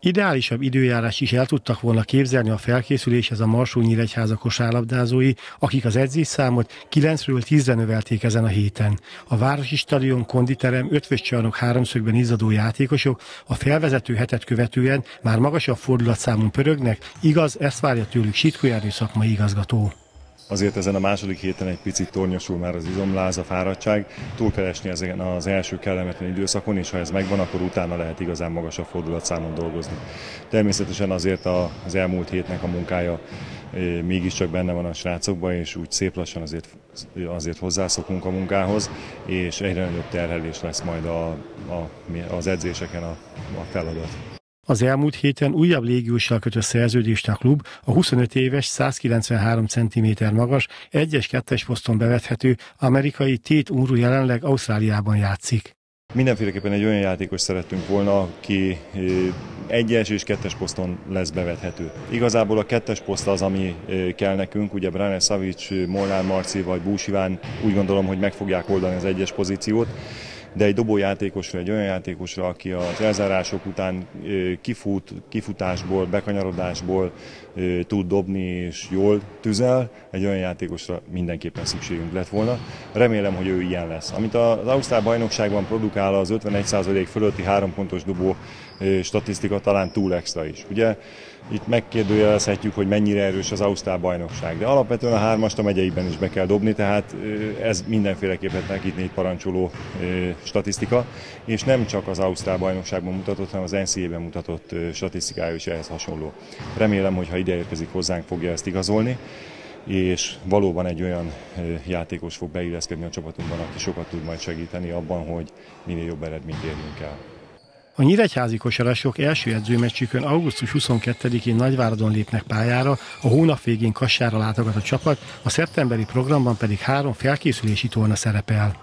Ideálisabb időjárás is el tudtak volna képzelni a felkészüléshez a Marsó-Nyíregyháza kosárlabdázói, akik az edzésszámot 9-ről 10-re növelték ezen a héten. A Városi Stadion, konditerem, ötvös csarnok háromszögben izzadó játékosok a felvezető hetet követően már magasabb fordulatszámon pörögnek, igaz, ezt várja tőlük Sitkó Ernő szakmai igazgató. Azért ezen a második héten egy picit tornyosul már az izomláz, a fáradtság. Túl kell esni ezen az első kellemetlen időszakon, és ha ez megvan, akkor utána lehet igazán magasabb fordulatszámon dolgozni. Természetesen azért az elmúlt hétnek a munkája mégiscsak benne van a srácokban, és úgy szép lassan azért hozzászokunk a munkához, és egyre nagyobb terhelés lesz majd az edzéseken a feladat. Az elmúlt héten újabb légióssal kötött szerződést a klub, a 25 éves, 193 cm magas, 1-2-es poszton bevethető amerikai Tate Unruh jelenleg Ausztráliában játszik. Mindenféleképpen egy olyan játékos szerettünk volna, aki 1-es és 2-es poszton lesz bevethető. Igazából a 2-es poszt az, ami kell nekünk, ugye Brane Savic, Molnár Marci vagy Bús Iván úgy gondolom, hogy meg fogják oldani az 1-es pozíciót, de egy dobójátékosra, egy olyan játékosra, aki az elzárások után kifutásból, bekanyarodásból tud dobni és jól tüzel, egy olyan játékosra mindenképpen szükségünk lett volna. Remélem, hogy ő ilyen lesz. Amit az ausztrál bajnokságban produkál, az 51% fölötti 3 pontos dobó statisztika talán túl extra is. Ugye itt megkérdőjelezhetjük, hogy mennyire erős az ausztrál bajnokság, de alapvetően a 3-ast a megyeiben is be kell dobni, tehát ez mindenféleképpen nekik 4 parancsoló statisztika, és nem csak az ausztrál bajnokságban mutatott, hanem az NCAA-ben mutatott statisztikája is ehhez hasonló. Remélem, hogy ha ide érkezik hozzánk, fogja ezt igazolni, és valóban egy olyan játékos fog beilleszkedni a csapatunkban, aki sokat tud majd segíteni abban, hogy minél jobb eredményt érjünk el. A nyíregyházi kosarasok első edzőmeccsükön augusztus 22-én Nagyváradon lépnek pályára, a hónap végén Kassárra látogat a csapat, a szeptemberi programban pedig 3 felkészülési torna szerepel.